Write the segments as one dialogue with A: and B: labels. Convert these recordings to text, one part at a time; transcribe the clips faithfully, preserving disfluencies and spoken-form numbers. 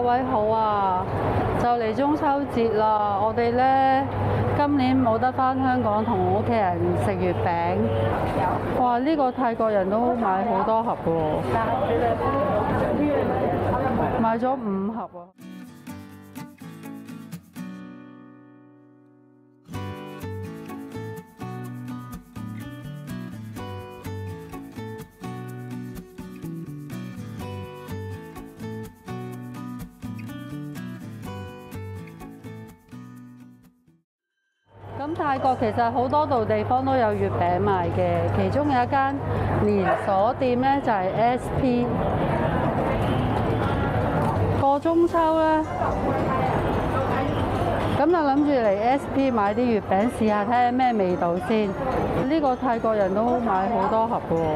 A: 位好啊！就嚟中秋節啦，我哋咧今年冇得返香港同屋企人食月餅。哇！呢個泰國人都買好多盒喎，買咗五盒啊！咁泰國其實好多度地方都有月餅賣嘅，其中有一間連鎖店咧就係 S P。過中秋咧，咁就諗住嚟 S P 買啲月餅試下睇下咩味道先。呢個泰國人都買好多盒喎，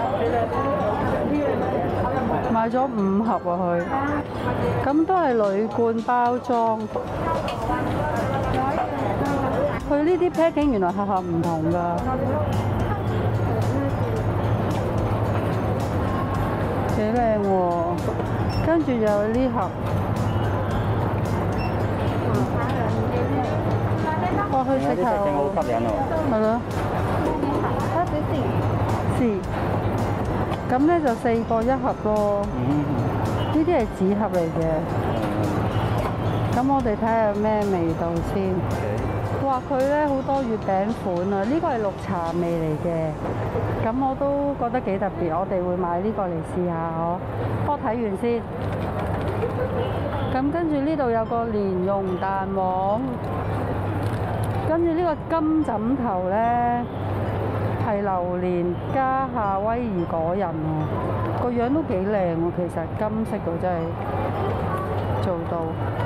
A: 買咗五盒啊佢。咁都係鋁罐包裝。佢呢啲 packing 原來盒盒唔同㗎，幾靚喎！跟住又有呢盒，哇！佢食頭
B: 好吸引喎，
A: 係咯，是，咁咧就四個一盒咯。呢啲係紙盒嚟嘅，咁我哋睇下有咩味道先。哇！佢咧好多月餅款啊，呢個係綠茶味嚟嘅，咁我都覺得幾特別，我哋會買呢個嚟試下呵。不過睇完先。咁跟住呢度有個蓮蓉蛋黃，跟住呢個金枕頭咧係榴蓮加夏威夷果仁喎，個樣都幾靚喎，其實金色嘅真係做到。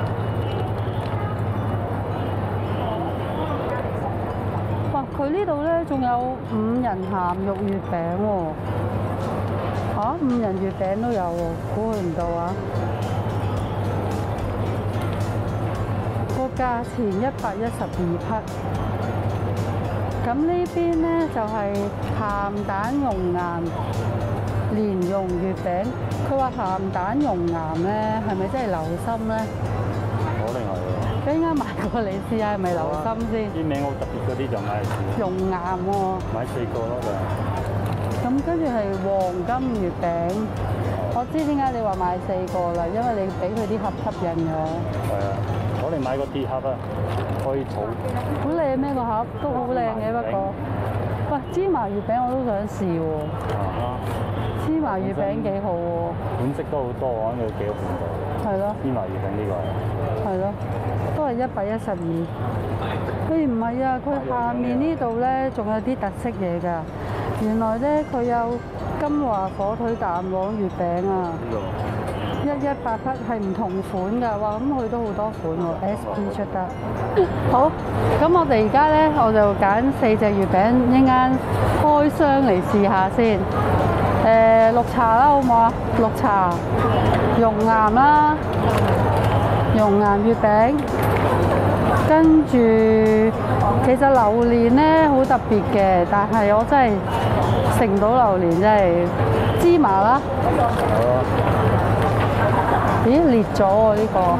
A: 佢呢度咧仲有五仁鹹肉月餅喎，嚇五仁月餅都有喎，估佢唔到啊！個價錢一百一十二匹。咁呢邊咧就係鹹蛋熔岩蓮蓉月餅。佢話鹹蛋熔岩咧係咪真係流心咧？
B: 好厲害喎！
A: 咁應該買過嚟試下係咪流心先？
B: 啲名好特別嗰啲就買嚟試。
A: 熔岩喎，
B: 買四個咯就。
A: 咁跟住係黃金月餅，我知點解你話買四個啦，因為你俾佢啲盒吸引咗。
B: 係啊，我哋買個鐵盒啊，可以儲。
A: 好靚咩個盒？都好靚嘅不過。喂，芝麻月餅我都想試喎。
B: 啊
A: 芝麻月餅幾好喎。
B: 款式都好多，我諗有幾個款度。
A: 係咯。
B: 芝麻月餅呢個係。
A: 係咯，都係一百一十二。誒唔係啊，佢下面呢度咧仲有啲特色嘢㗎。原來咧佢有金華火腿蛋黃月餅啊，一一八匹係唔同款㗎。哇，咁佢都好多款喎 ，S P 出得。好，咁我哋而家咧我就揀四隻月餅，一陣間開箱嚟試下先。誒綠茶啦，好唔好啊？綠茶、熔岩啦。熔岩月餅，跟住其實榴蓮咧好特別嘅，但係我真係食唔到榴蓮，真係芝麻啦。咦裂咗喎呢個！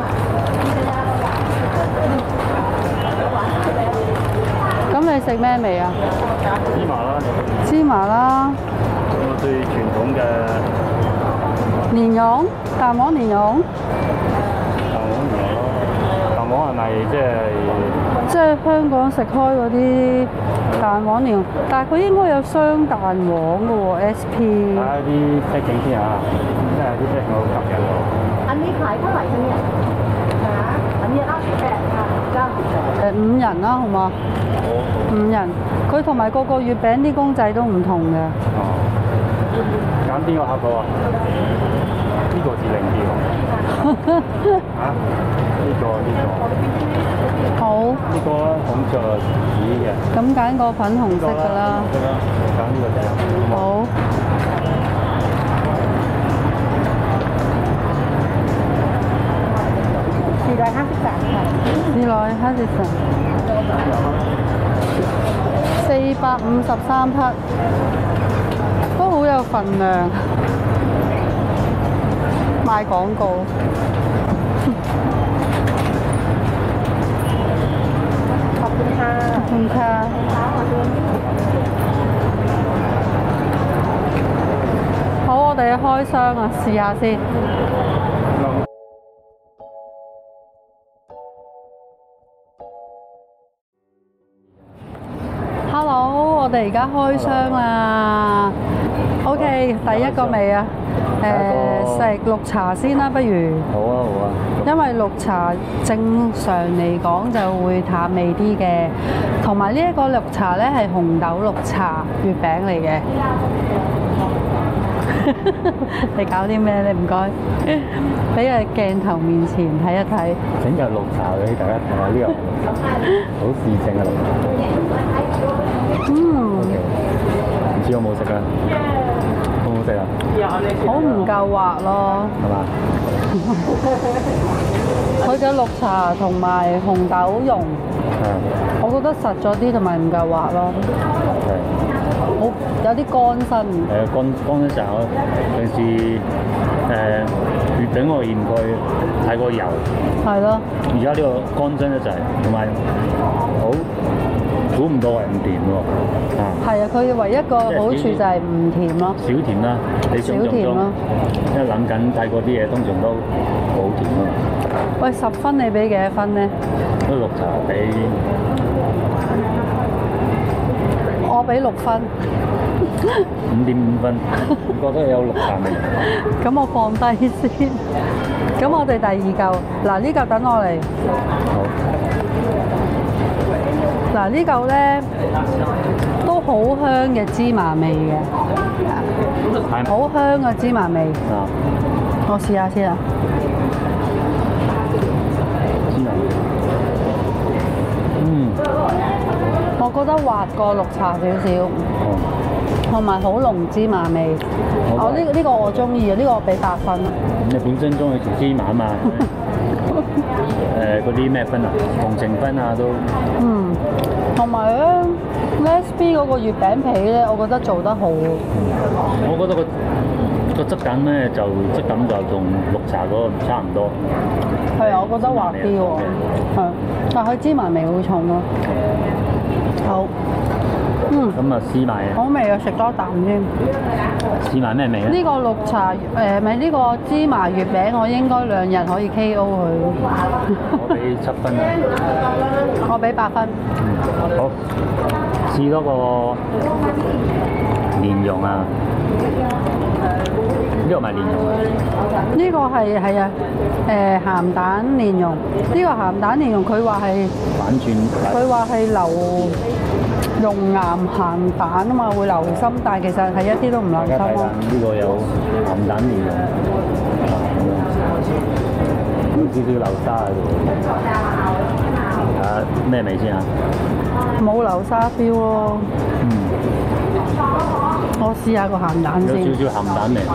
A: 咁你食咩味啊？
B: 芝麻啦。
A: 芝麻啦。
B: 我最傳統嘅
A: 蓮蓉，蛋黃蓮蓉。
B: 係咪即係
A: 即係香港食開嗰啲蛋黃蓮蓉，但係佢應該有雙蛋黃嘅喎 ，S P。
B: 睇下啲 packing 先啊，真係啲 packing 好吸引喎。
C: อันนี้ขายเท่าไหร่คะเนี่ยอันนี้ห้าสิบแปดค่ะเก้าสิบแปด。
A: 誒五仁啦，好嘛？五仁，佢同埋個個月餅啲公仔都唔同嘅。
B: 哦。揀邊個盒好啊？呢個至靚啲喎。嚇？呢個呢個。
A: 好。
B: 呢個紅着紫嘅。
A: 咁揀個粉紅色㗎啦。
B: 得啦，揀呢個仔。
A: 好。
C: สี่ร้อยห้าสิบสามค่ะ
A: 四百ห้าสิบสาม四百五十三匹，都好有份量。賣廣告，
C: คุณค่ะ
A: ขอบคุณค่ะ好，我哋開箱啊，試下先。Hello，我哋而家開箱啦。OK，第一個味啊，誒食綠茶先啦，不如。
B: 好啊好啊。
A: 因為綠茶正常嚟講就會淡味啲嘅，同埋呢一個綠茶咧係紅豆綠茶月餅嚟嘅。你搞啲咩咧？唔該，俾佢鏡頭面前睇一睇。
B: 整隻綠茶俾大家睇下，呢個好市正嘅綠茶。
A: 嗯。
B: 唔知有冇食啊？好唔好食啊？
A: 好唔夠滑咯。
B: 係嘛？
A: 佢嘅綠茶同埋紅豆蓉，我覺得實咗啲同埋唔夠滑咯。好有啲乾身。
B: 係啊，乾乾身實。平時誒月餅我嫌佢太過油。係
A: 咯。
B: 而家呢個乾身一滯，同埋好估唔到係唔甜喎。啊。
A: 係啊，佢唯一一個好處就係唔甜咯。
B: 少甜啦，你想象中。因為諗緊泰國啲嘢通常都好甜咯。
A: 喂，十分你俾幾多分咧？
B: 嗰綠茶俾
A: 我俾六分。
B: 五點五分，覺得有綠茶味。
A: 咁我放低先。咁我哋第二嚿，嗱呢嚿等我嚟。好。嗱呢嚿咧都好香嘅芝麻味嘅，好香嘅芝麻味。啊！我試下先啊。
B: 芝麻。嗯。
A: 我覺得滑過綠茶少少。同埋好濃芝麻味，哦呢個呢個我中意啊，呢個我俾八分。
B: 咁你本身中意食芝麻啊嘛？誒嗰啲咩分啊？同情分啊都。嗯，
A: 同埋咧 ，Les B 嗰個月餅皮咧，我覺得做得好。
B: 我覺得個個質感咧就質感就同綠茶嗰個差唔多。
A: 係啊，我覺得滑啲喎，係，但係佢芝麻味好重咯。好。嗯，
B: 咁啊試埋
A: 好味啊！食多啖先。
B: 試埋咩味咧？
A: 呢個綠茶誒咪呢個芝麻月餅，我應該兩日可以 K O 佢。
B: 我俾七分啊。
A: 我俾八分。
B: 嗯，好。試多個蓮蓉啊！呢個咪蓮蓉啊？
A: 呢個係係啊誒鹹蛋蓮蓉。呢個鹹蛋蓮蓉佢話係
B: 反轉。
A: 佢話係流。熔岩鹹蛋啊嘛，會流心，但係其實係一啲都唔流心咯。
B: 呢個有鹹蛋蓮蓉，有少少流沙喺度。啊，咩味先啊？
A: 冇流沙 feel 咯。嗯。我試下個鹹蛋先。
B: 有少少鹹蛋味。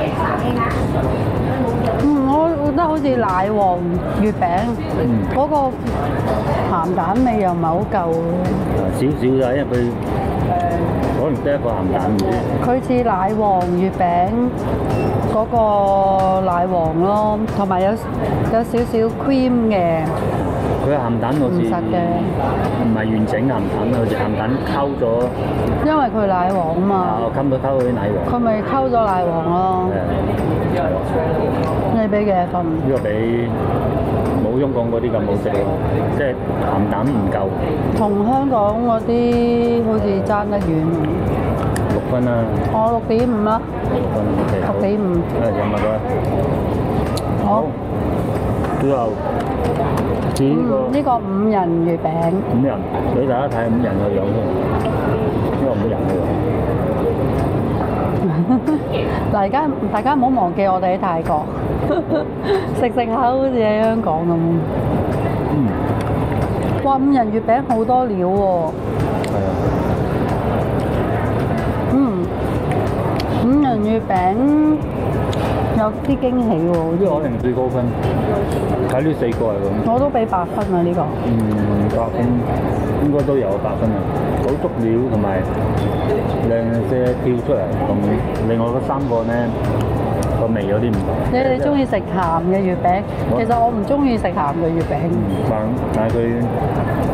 A: 嗯，我覺得好似奶黃月餅嗰、嗯、個鹹蛋味又唔係好夠。
B: 少少咋，因為佢可能得一個鹹蛋唔知。佢
A: 似奶黃月餅嗰個奶黃咯，同埋有有少少 cream 嘅。
B: 佢鹹蛋好似唔實嘅，唔係完整鹹蛋，好似鹹蛋溝咗。
A: 因為佢奶黃啊嘛。
B: 啊，溝到溝嗰啲奶黃。佢
A: 咪溝咗奶黃咯。你俾幾多分？
B: 呢個俾冇香港嗰啲咁好食咯，即係鹹蛋唔夠。同
A: 香港嗰啲好似爭得遠。
B: 六分啦。我六點五啦。六分 OK。六點五。誒，有冇咗？好。最後。呢、這個
A: 呢、嗯這個五仁月餅，
B: 五仁俾大家睇五仁個樣先，呢個五仁個樣。嗱，而家大家唔好忘記我哋喺泰國食食下好似喺香港咁。嗯。哇！五仁月餅好多料喎。係啊。嗯。五仁月餅。有啲驚喜喎！ 呢個可能最高分，睇呢四個係咁。我都俾八分啊！呢個。嗯，八分應該都有八分啊！好足料同埋靚些跳出嚟，同另外嗰三個咧個味有啲唔同。你哋中意食鹹嘅月餅？其實我唔中意食鹹嘅月餅。但但係佢做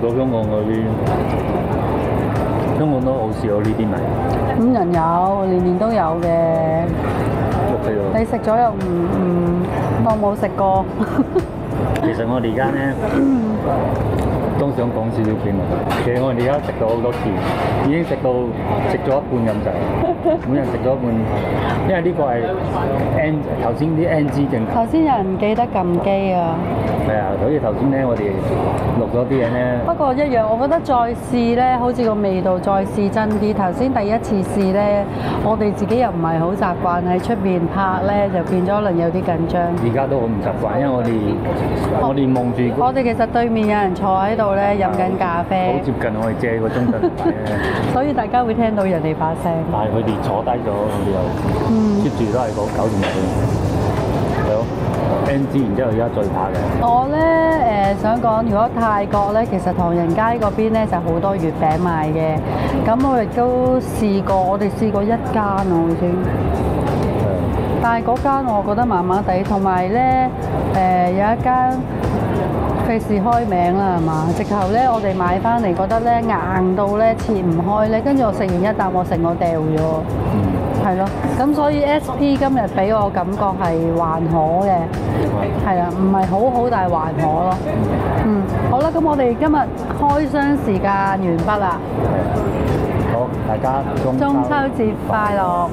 B: 到香港嗰邊，香港都好少有呢啲米。
A: 五仁有，年年都有嘅。
B: OK 喎。
A: 你食咗又唔唔當冇食過。
B: 其實我哋而家咧都想講少少片啊。其實我哋而家食咗好多次，已經食到食咗一半咁滯，每人食咗一半。因為呢個係 N 頭先啲 N G 鏡頭。
A: 頭先有人唔記得撳機啊。
B: 係啊，所以頭先咧我哋錄咗啲嘢咧。
A: 不過一樣，我覺得再試咧，好似個味道再試真啲。頭先第一次試咧，我哋自己又唔係好習慣喺出邊拍咧，就變咗可能有啲緊張。
B: 而家都好唔習慣，因為我哋我哋望住。
A: 我哋其實對面有人坐喺度咧飲緊咖啡。
B: 好接近我哋借個鐘頭嚟咧。
A: 所以大家會聽到人哋把聲。
B: 但係佢哋坐低咗，我哋又 keep 住都係講搞掂佢。係咯。N G 然之後而家最怕嘅。我
A: 咧誒想講，如果泰國咧，其實唐人街嗰邊咧就好多月餅賣嘅。咁我亦都試過，我哋試過一間啊，好似。但係嗰間我覺得麻麻地，同埋咧誒有一間費事開名啦，係嘛？直頭咧我哋買翻嚟覺得咧硬到咧切唔開咧，跟住我食完一啖，我成個掉咗。係咯，咁所以 S P 今日俾我感覺係還可嘅，係啦，唔係好好，但係還可咯。嗯，好啦，咁我哋今日開箱時間完畢啦。
B: 好，大家中秋
A: 中秋節快樂！